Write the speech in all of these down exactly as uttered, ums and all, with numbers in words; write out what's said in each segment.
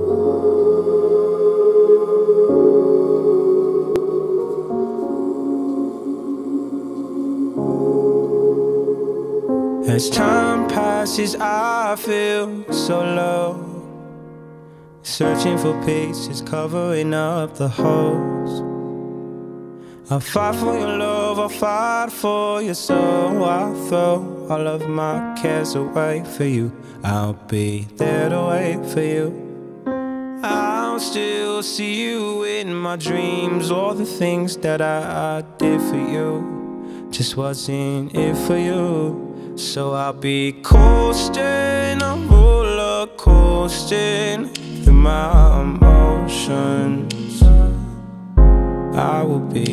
As time passes, I feel so low, searching for pieces, covering up the holes. I'll fight for your love, I'll fight for your soul. I'll throw all of my cares away for you. I'll be there to wait for you. I'll still see you in my dreams. All the things that I, I did for you just wasn't it for you. So I'll be coasting, I'm roller coasting through my emotions. I will be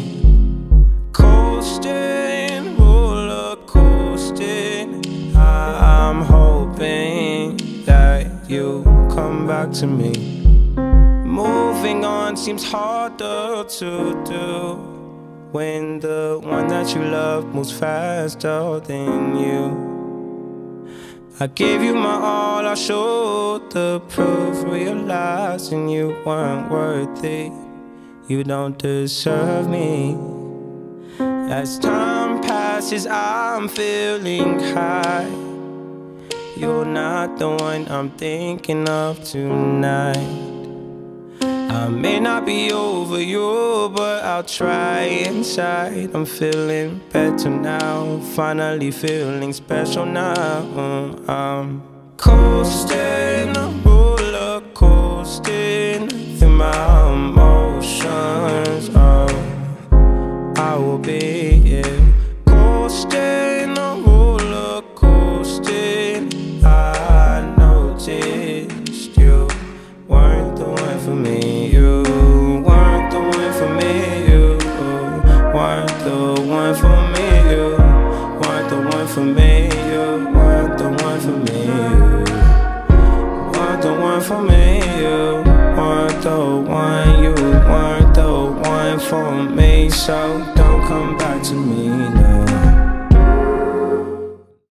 coasting, roller coasting. I'm hoping that you come back to me. Moving on seems harder to do when the one that you love moves faster than you. I gave you my all, I showed the proof, realizing you weren't worthy. You don't deserve me. As time passes, I'm feeling high. You're not the one I'm thinking of tonight. I may not be over you, but I'll try inside. I'm feeling better now, finally feeling special now. I'm coasting, I'm roller coasting through my emotions. Oh, I will be yeah. Coasting, I'm roller coasting. I noticed you weren't the one for me. You weren't the one for me. You weren't the one for me. You weren't the one for me. You weren't the one for me. You weren't the one for me. You weren't the one. You weren't the one for me. So don't come back to me.